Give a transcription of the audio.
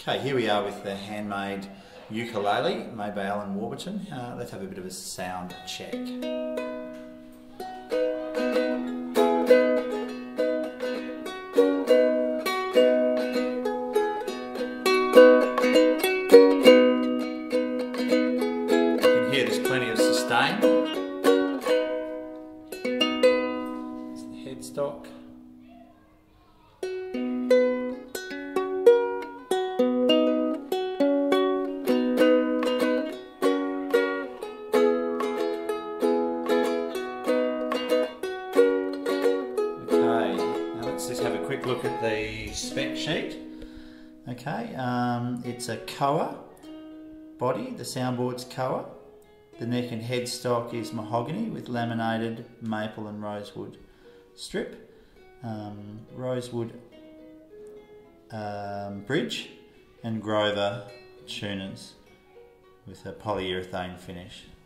Okay, here we are with the handmade ukulele made by Alan Warburton. Let's have a bit of a sound check. You can hear there's plenty of sustain. It's the headstock. Let's just have a quick look at the spec sheet. Okay, it's a koa body, the soundboard's koa. The neck and headstock is mahogany with laminated maple and rosewood strip. Rosewood bridge and Grover tuners with a polyurethane finish.